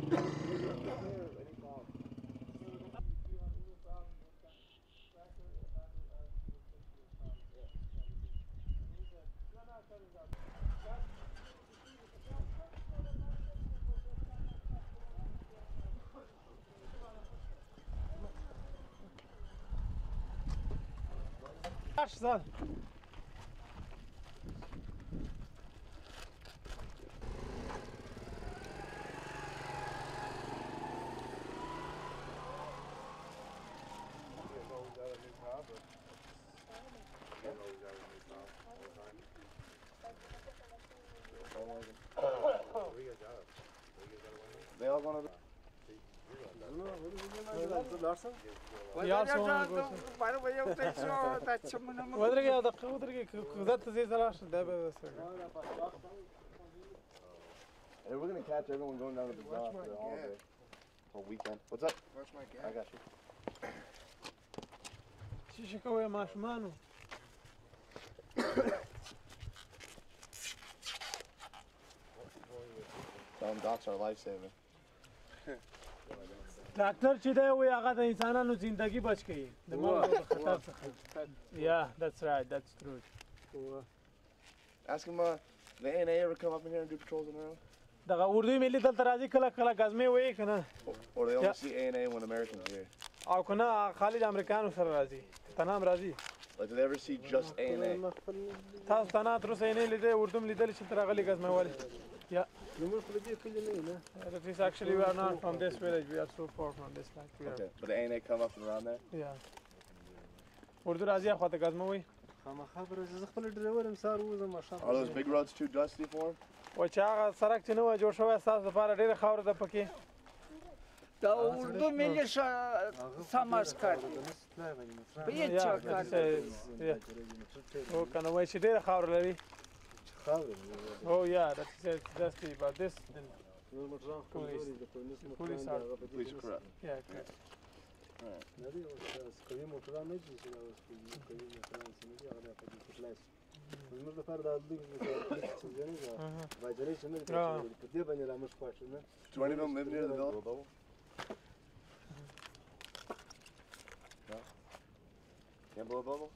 Son. They all gonna. Hey, we're gonna catch everyone going down to the dock for the holiday. For weekend. What's up? Watch my gap. I got you. Shishikowe mashmanu. Doc's our lifesaver. Doctor چې دی وایي هغه د انسانانو زندگی بچ کوي د مرګ او خطر څخه. Yeah, that's right. That's true. Ask him, the ANA ever come up in here and do patrols in the road? دغه اردوی ملي دلته راځي کله کله غزمې وایي که نه. Or they only see ANA when Americans here? او که نه خالي د امریکانو سره راځي. تنام راځي. Like, do they ever see just ANA? تاسو تنه تر اوسه یې نه لیدی اردو م لیدلی چې ته راغلي غزمولې. Yeah. That is actually we are not from this village. We are so far from this land. Okay, but the ANA come up and around there? Yeah. اردو راځي اخوا ته غزمه وایي. Are those big roads too dusty for him? و چې هغه سړک چې نه وای جوړ شوی ستاسو لپاره ډېره خاوره ده پکې. دا اردو ملي سماج کار په هیڅ چا کار او که نه وایي چې ډېره خاوره لري. Oh yeah, that's dusty, but this then police are correct. Yeah, correct. Do any of them live near the village? No? Can't blow a bubble?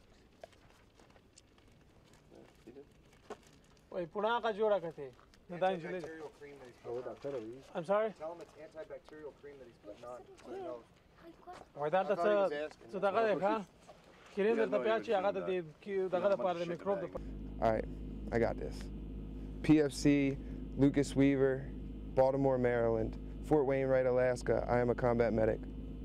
No, he did? Wait, punaqa jora kate. Antibacterial cream that he's putting on. I'm sorry? Tell him it's antibacterial cream that he's putting on. So he knows. وای دا څه دغه دی ښه کریم درته پیاز چې هغه د دغه لپاره د میکروب لپاره. All right, I got this. PFC, Lucas Weaver, Baltimore, Maryland, Fort Wainwright, Alaska. I am a combat medic.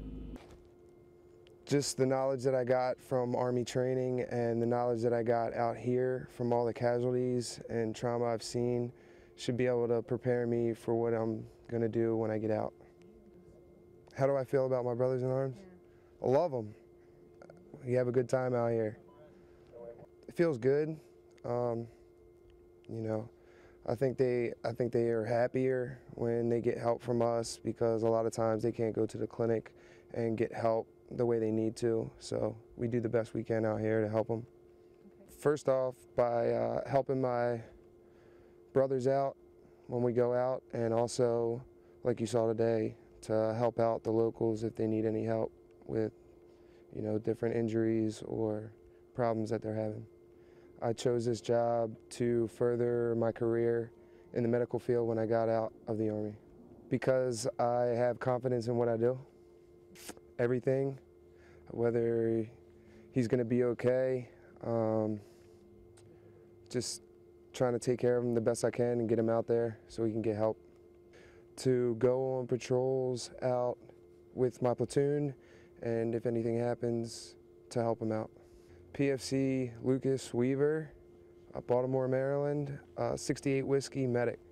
Just the knowledge that I got from Army training and the knowledge that I got out here from all the casualties and trauma I've seen should be able to prepare me for what I'm going to do when I get out. How do I feel about my brothers in arms? I love them. We have a good time out here. It feels good. You know, I think they are happier when they get help from us because a lot of times they can't go to the clinic and get help the way they need to. So we do the best we can out here to help them. Okay. First off, by helping my brothers out when we go out, and also, like you saw today, to help out the locals if they need any help with, you know, different injuries or problems that they're having. I chose this job to further my career in the medical field when I got out of the Army because I have confidence in what I do. Everything, whether he's going to be okay, just trying to take care of him the best I can and get him out there so he can get help. To go on patrols out with my platoon, and if anything happens, to help him out. PFC Lucas Weaver, Baltimore, Maryland, 68 Whiskey Medic.